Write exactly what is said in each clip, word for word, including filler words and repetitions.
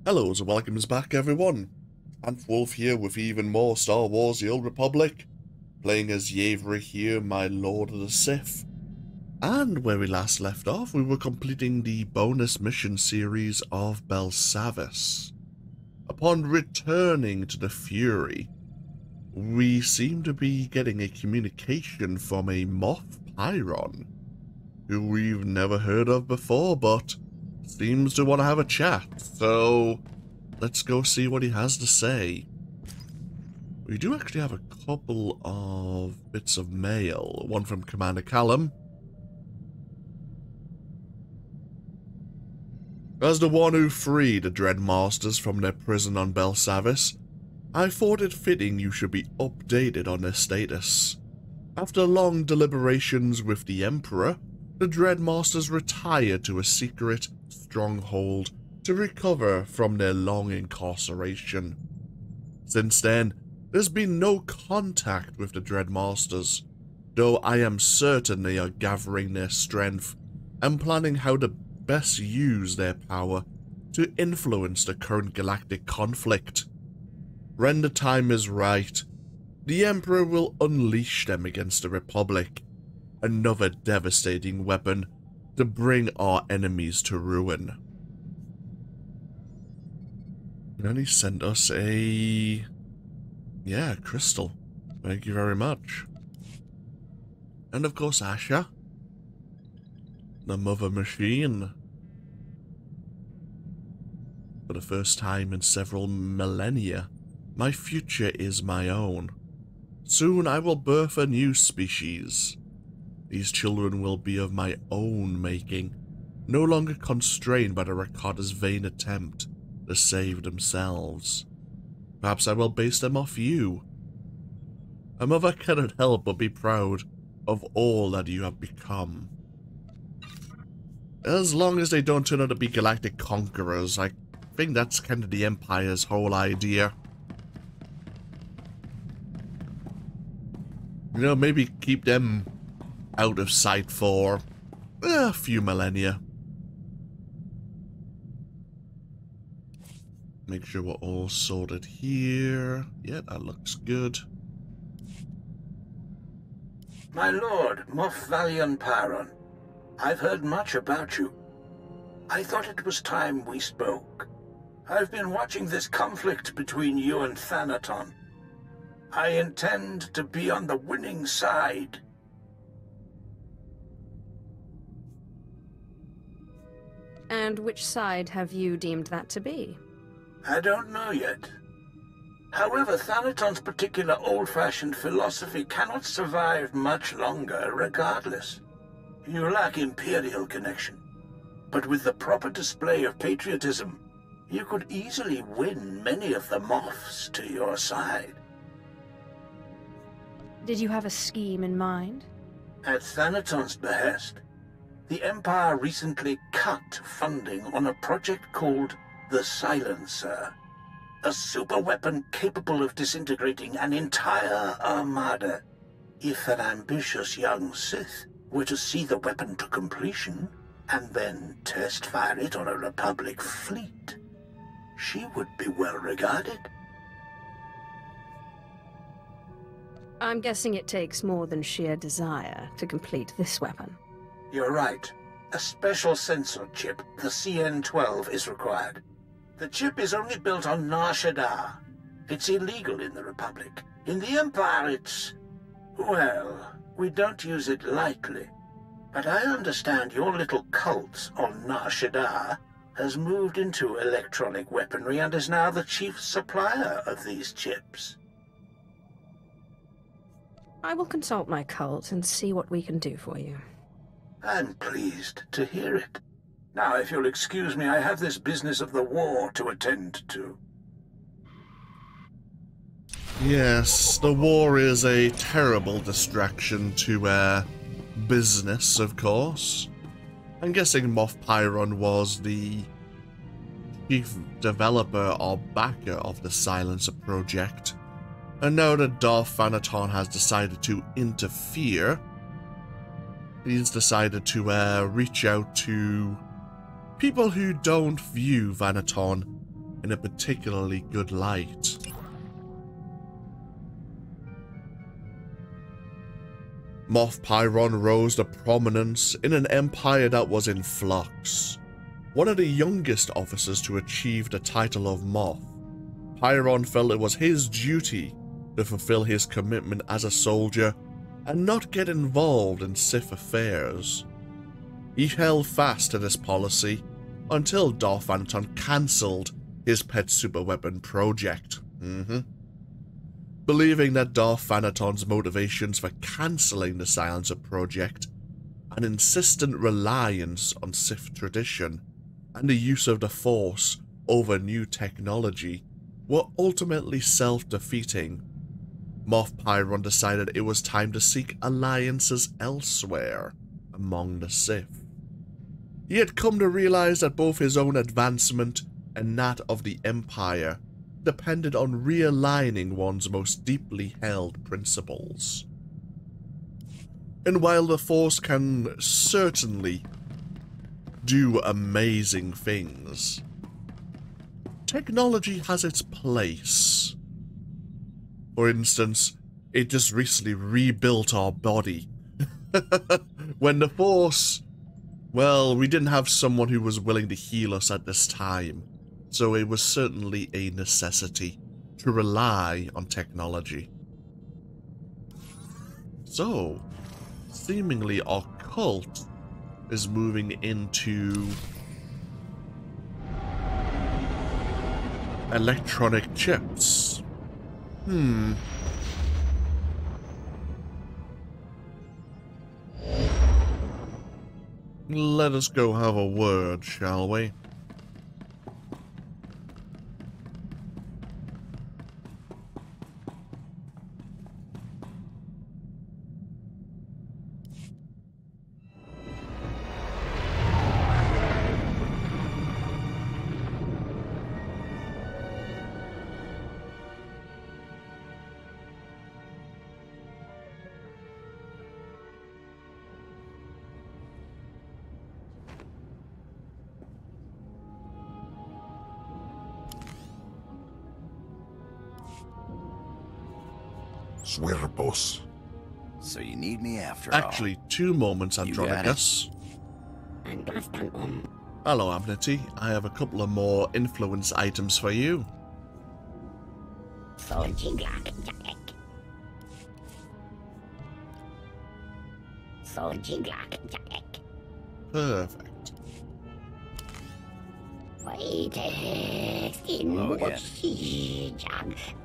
Hello and welcomes back everyone. Wolf here with even more Star Wars The Old Republic, playing as Yevrà here, my Lord of the Sith. And where we last left off, we were completing the bonus mission series of Belsavis. Upon returning to the Fury, we seem to be getting a communication from a Moff Pyron, who we've never heard of before, but seems to want to have a chat, so let's go see what he has to say. We do actually have a couple of bits of mail, one from Commander Callum. As the one who freed the Dread Masters from their prison on Belsavis, I thought it fitting you should be updated on their status. After long deliberations with the Emperor, the Dread Masters retired to a secret stronghold to recover from their long incarceration. Since then, there's been no contact with the Dread Masters, though I am certain they are gathering their strength and planning how to best use their power to influence the current galactic conflict. When the time is right, the Emperor will unleash them against the Republic, another devastating weapon to bring our enemies to ruin. And then he sent us a... yeah, crystal. Thank you very much. And of course Asha, the mother machine. For the first time in several millennia, my future is my own. Soon I will birth a new species. These children will be of my own making, no longer constrained by the Rakata's vain attempt to save themselves. Perhaps I will base them off you. A mother cannot help but be proud of all that you have become. As long as they don't turn out to be galactic conquerors, I think that's kind of the Empire's whole idea. You know, maybe keep them out of sight for a few millennia. Make sure we're all sorted here. Yeah, that looks good. My lord, Moff Valiant Pyron, I've heard much about you. I thought it was time we spoke. I've been watching this conflict between you and Thanaton. I intend to be on the winning side. And which side have you deemed that to be? I don't know yet. However, Thanaton's particular old-fashioned philosophy cannot survive much longer regardless. You lack Imperial connection, but with the proper display of patriotism, you could easily win many of the Moffs to your side. Did you have a scheme in mind? At Thanaton's behest, the Empire recently cut funding on a project called the Silencer, a superweapon capable of disintegrating an entire armada. If an ambitious young Sith were to see the weapon to completion, and then test fire it on a Republic fleet, she would be well regarded. I'm guessing it takes more than sheer desire to complete this weapon. You're right. A special sensor chip, the C N twelve, is required. The chip is only built on Nar Shaddaa. It's illegal in the Republic. In the Empire, it's... well, we don't use it lightly. But I understand your little cult on Nar Shaddaa has moved into electronic weaponry and is now the chief supplier of these chips. I will consult my cult and see what we can do for you. I'm pleased to hear it. Now, if you'll excuse me, I have this business of the war to attend to. Yes, the war is a terrible distraction to, uh, business, of course. I'm guessing Moff Pyron was the chief developer or backer of the Silencer project. And now that Darth Thanaton has decided to interfere, he's decided to uh, reach out to people who don't view Thanaton in a particularly good light. Moff Pyron rose to prominence in an empire that was in flux. One of the youngest officers to achieve the title of Moff, Pyron felt it was his duty to fulfill his commitment as a soldier and not get involved in Sith affairs. He held fast to this policy until Darth Thanaton cancelled his pet superweapon project. Mm-hmm. Believing that Darth Thanaton's motivations for cancelling the Silencer project, an insistent reliance on Sith tradition, and the use of the Force over new technology were ultimately self-defeating, Moff Pyron decided it was time to seek alliances elsewhere among the Sith. He had come to realize that both his own advancement and that of the Empire depended on realigning one's most deeply held principles. And while the Force can certainly do amazing things, technology has its place. For instance, it just recently rebuilt our body. When the Force... Well, we didn't have someone who was willing to heal us at this time, so it was certainly a necessity to rely on technology. So, seemingly our cult is moving into electronic chips. Hmm. Let us go have a word, shall we? Swear, boss. So you need me after Actually, all. two moments, Andronicus. Hello, Amnesty. I have a couple of more influence items for you. Perfect. Oh, yeah.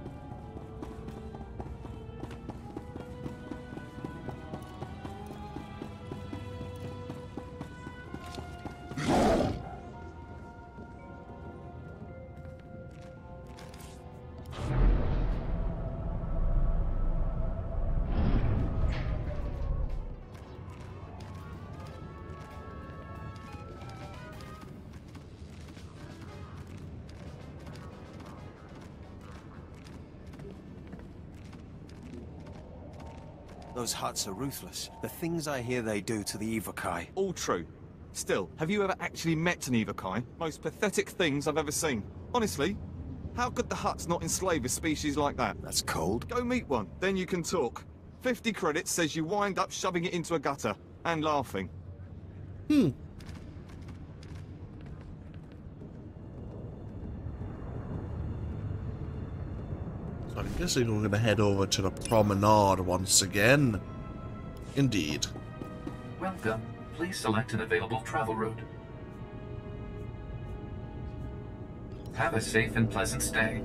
Those huts are ruthless. The things I hear they do to the Yevrà. All true. Still, have you ever actually met an Yevrà? Most pathetic things I've ever seen. Honestly, how could the huts not enslave a species like that? That's cold. Go meet one, then you can talk. Fifty credits says you wind up shoving it into a gutter and laughing. Hmm. So I'm guessing we're going to head over to the promenade once again. Indeed. Welcome. Please select an available travel route. Have a safe and pleasant stay.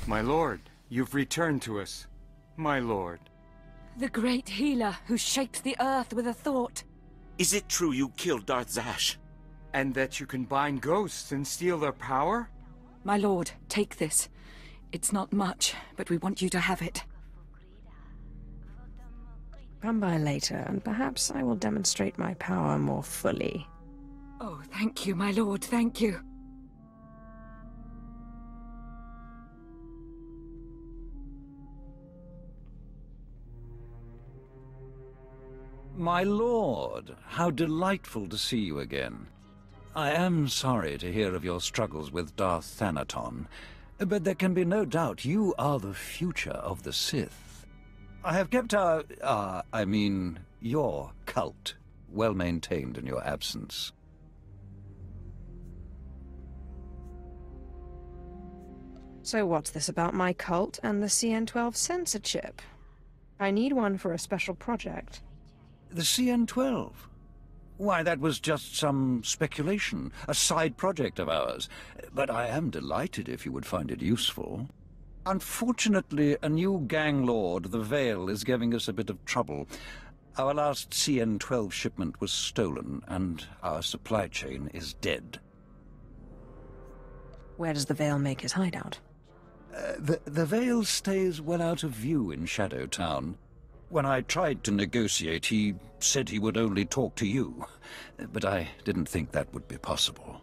My lord, you've returned to us. My lord. The great healer who shaped the earth with a thought. Is it true you killed Darth Zash? And that you can bind ghosts and steal their power? My lord, take this. It's not much, but we want you to have it. Come by later, and perhaps I will demonstrate my power more fully. Oh, thank you, my lord, thank you. My lord, how delightful to see you again. I am sorry to hear of your struggles with Darth Thanaton, but there can be no doubt you are the future of the Sith. I have kept our, uh, I mean, your cult well maintained in your absence. So what's this about my cult and the C N twelve sensor chip? I need one for a special project. The C N twelve? Why, that was just some speculation, a side project of ours. But I am delighted if you would find it useful. Unfortunately, a new gang lord, the Veil, is giving us a bit of trouble. Our last C N twelve shipment was stolen, and our supply chain is dead. Where does the Veil make his hideout? Uh, the, the Veil stays well out of view in Shadow Town. When I tried to negotiate, he said he would only talk to you, but I didn't think that would be possible.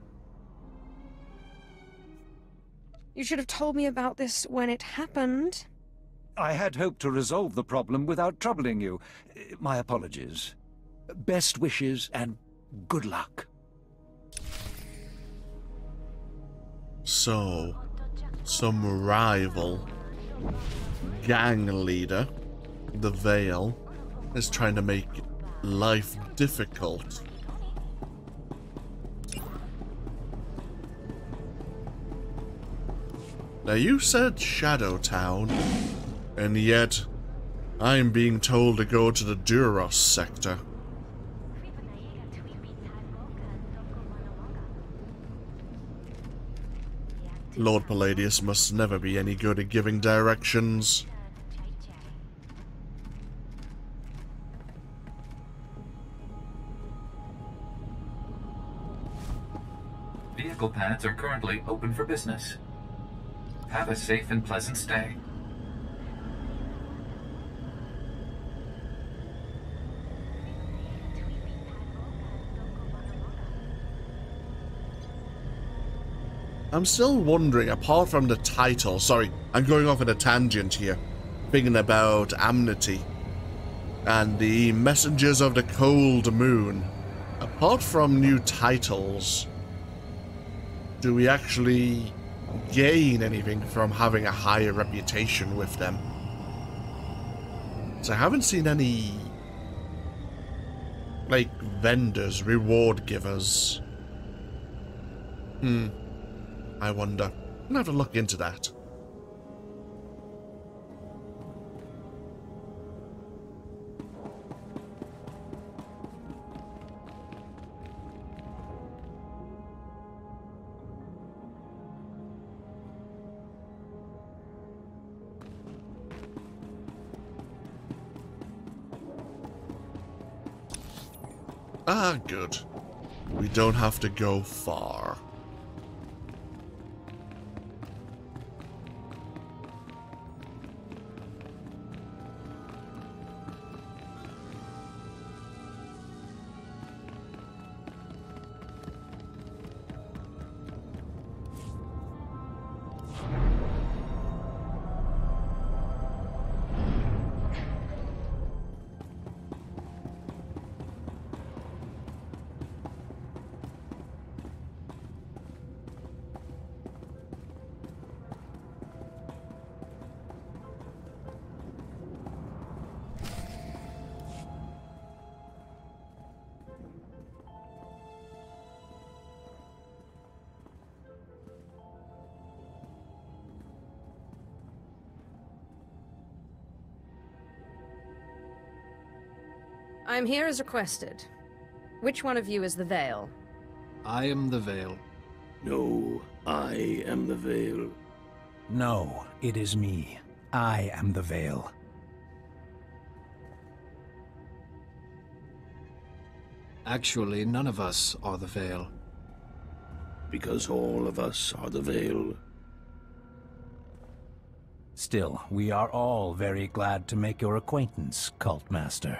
You should have told me about this when it happened. I had hoped to resolve the problem without troubling you. My apologies. Best wishes and good luck. So, some rival gang leader, the Veil, is trying to make life difficult. Now you said Shadow Town, and yet I'm being told to go to the Duros sector. Lord Palladius must never be any good at giving directions. Vehicle pads are currently open for business. Have a safe and pleasant stay. I'm still wondering, apart from the title, sorry, I'm going off on a tangent here, thinking about Amnesty and the Messengers of the Cold Moon. Apart from new titles, do we actually gain anything from having a higher reputation with them? So I haven't seen any, like, vendors, reward givers. Hmm. I wonder. I'm gonna have to look into that. Ah, good. We don't have to go far. I'm here as requested. Which one of you is the Veil? I am the Veil. No, I am the Veil. No, it is me. I am the Veil. Actually, none of us are the Veil. Because all of us are the Veil. Still, we are all very glad to make your acquaintance, Cult Master.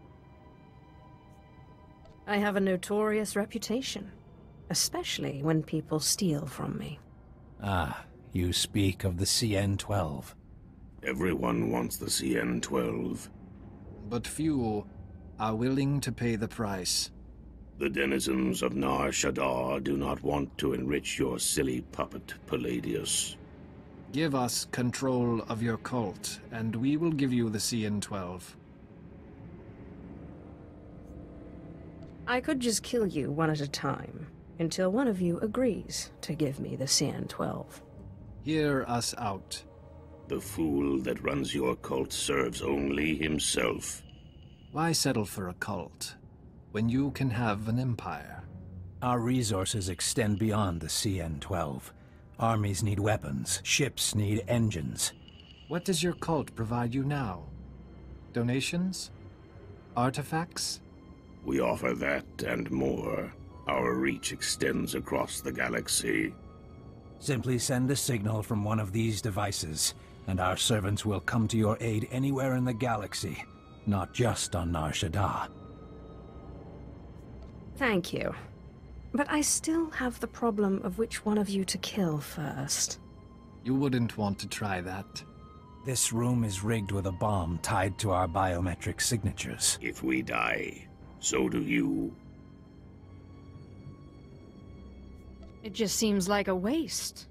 I have a notorious reputation, especially when people steal from me. Ah, you speak of the C N twelve. Everyone wants the C N twelve. But few are willing to pay the price. The denizens of Nar Shaddaa do not want to enrich your silly puppet, Palladius. Give us control of your cult, and we will give you the C N twelve. I could just kill you one at a time, until one of you agrees to give me the C N twelve. Hear us out. The fool that runs your cult serves only himself. Why settle for a cult, when you can have an empire? Our resources extend beyond the C N twelve. Armies need weapons, ships need engines. What does your cult provide you now? Donations? Artifacts? We offer that and more. Our reach extends across the galaxy. Simply send a signal from one of these devices, and our servants will come to your aid anywhere in the galaxy, not just on Nar Shaddaa. Thank you. But I still have the problem of which one of you to kill first. You wouldn't want to try that. This room is rigged with a bomb tied to our biometric signatures. If we die, so do you. It just seems like a waste.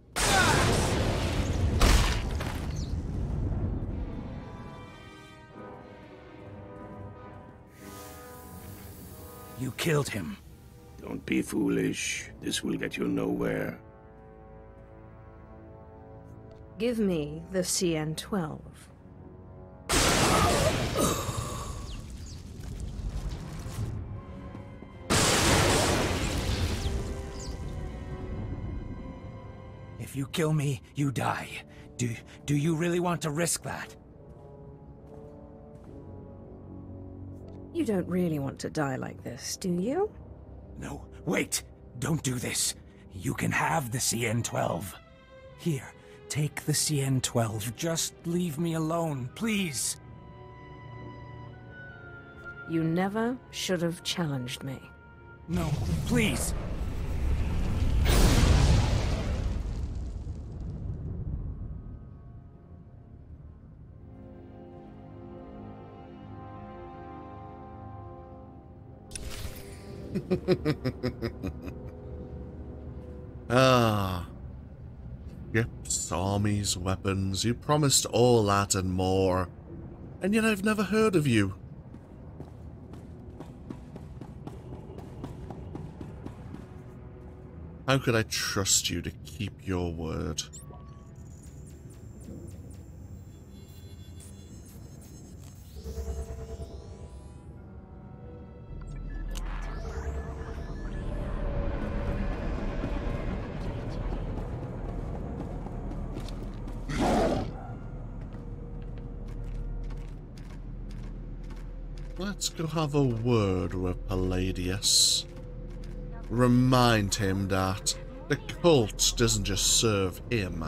You killed him. Don't be foolish. This will get you nowhere. Give me the C N twelve. If you kill me, you die. Do, do you really want to risk that? You don't really want to die like this, do you? No, wait! Don't do this. You can have the C N twelve. Here, take the C N twelve. Just leave me alone, please. You never should have challenged me. No, please. Ah. Ships, armies, weapons, you promised all that and more. And yet I've never heard of you. How could I trust you to keep your word? Let's go have a word with Palladius. Remind him that the cult doesn't just serve him.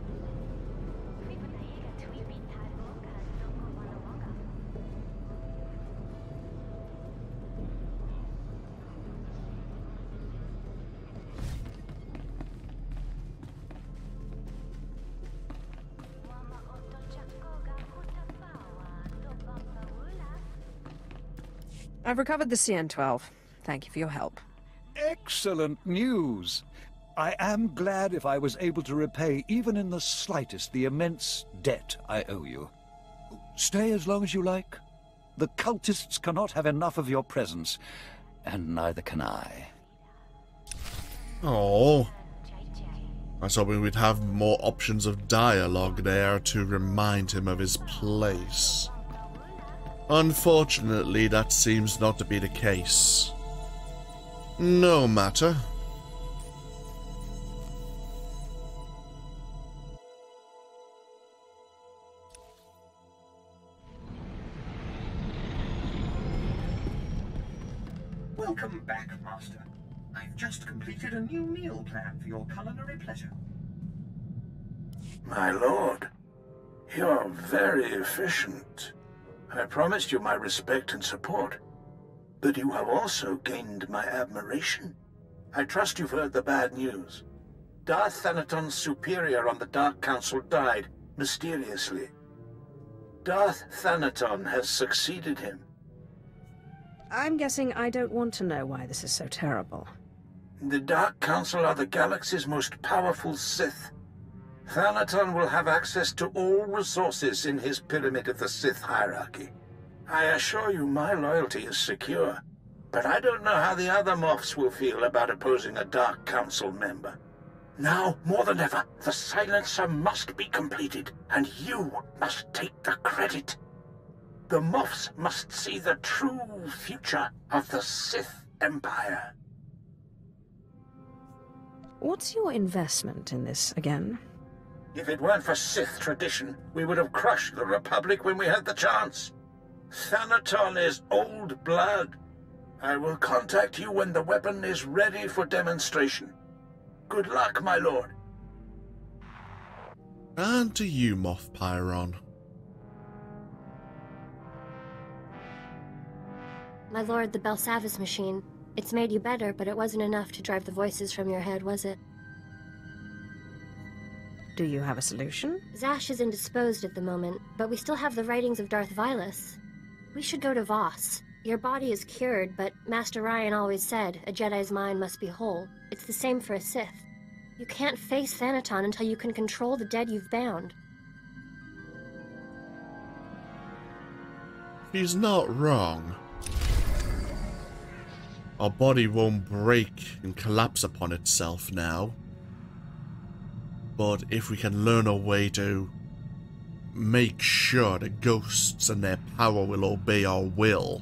I've recovered the C N twelve. Thank you for your help. Excellent news! I am glad if I was able to repay even in the slightest the immense debt I owe you. Stay as long as you like. The cultists cannot have enough of your presence, and neither can I. Oh, I was hoping we'd have more options of dialogue there to remind him of his place. Unfortunately, that seems not to be the case. No matter. Welcome back, Master. I've just completed a new meal plan for your culinary pleasure. My lord, you're very efficient. I promised you my respect and support, but you have also gained my admiration. I trust you've heard the bad news. Darth Thanaton's superior on the Dark Council died, mysteriously. Darth Thanaton has succeeded him. I'm guessing I don't want to know why this is so terrible. The Dark Council are the galaxy's most powerful Sith. Thanaton will have access to all resources in his pyramid of the Sith Hierarchy. I assure you my loyalty is secure, but I don't know how the other Moffs will feel about opposing a Dark Council member. Now, more than ever, the silencer must be completed, and you must take the credit. The Moffs must see the true future of the Sith Empire. What's your investment in this again? If it weren't for Sith tradition, we would have crushed the Republic when we had the chance. Thanaton is old blood. I will contact you when the weapon is ready for demonstration. Good luck, my lord. And to you, Moff Pyron. My lord, the Belsavis machine. It's made you better, but it wasn't enough to drive the voices from your head, was it? Do you have a solution? Zash is indisposed at the moment, but we still have the writings of Darth Vilus. We should go to Voss. Your body is cured, but Master Ryan always said a Jedi's mind must be whole. It's the same for a Sith. You can't face Thanaton until you can control the dead you've bound. He's not wrong. Our body won't break and collapse upon itself now. But if we can learn a way to make sure the ghosts and their power will obey our will,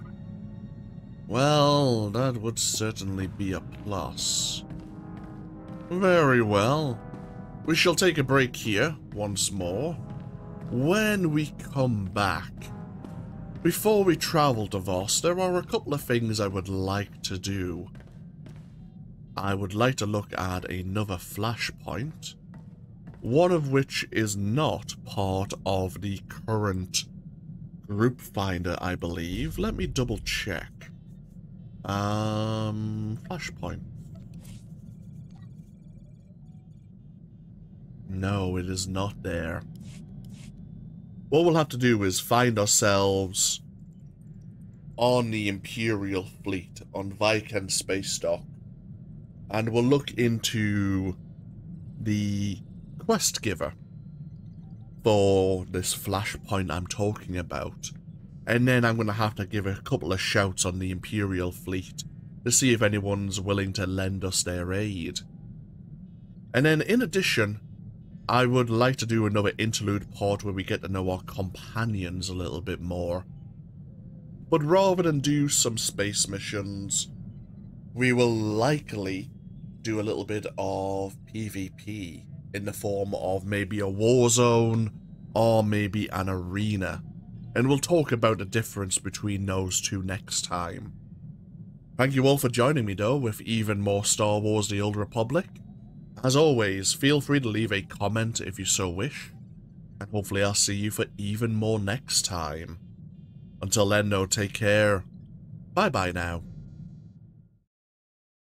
well, that would certainly be a plus. Very well. We shall take a break here once more. When we come back, before we travel to Voss, there are a couple of things I would like to do. I would like to look at another flashpoint, one of which is not part of the current group finder, I believe. Let me double check. Um, flashpoint. No, it is not there. What we'll have to do is find ourselves on the Imperial fleet, on Viken Space Dock, and we'll look into the quest giver for this flashpoint I'm talking about. And then I'm going to have to give a couple of shouts on the Imperial fleet to see if anyone's willing to lend us their aid. And then in addition, I would like to do another interlude part where we get to know our companions a little bit more. But rather than do some space missions, we will likely do a little bit of PvP in the form of maybe a war zone or maybe an arena. And we'll talk about the difference between those two next time. Thank you all for joining me though with even more Star Wars The Old Republic. As always, feel free to leave a comment if you so wish, and hopefully I'll see you for even more next time. Until then though, take care. Bye bye now.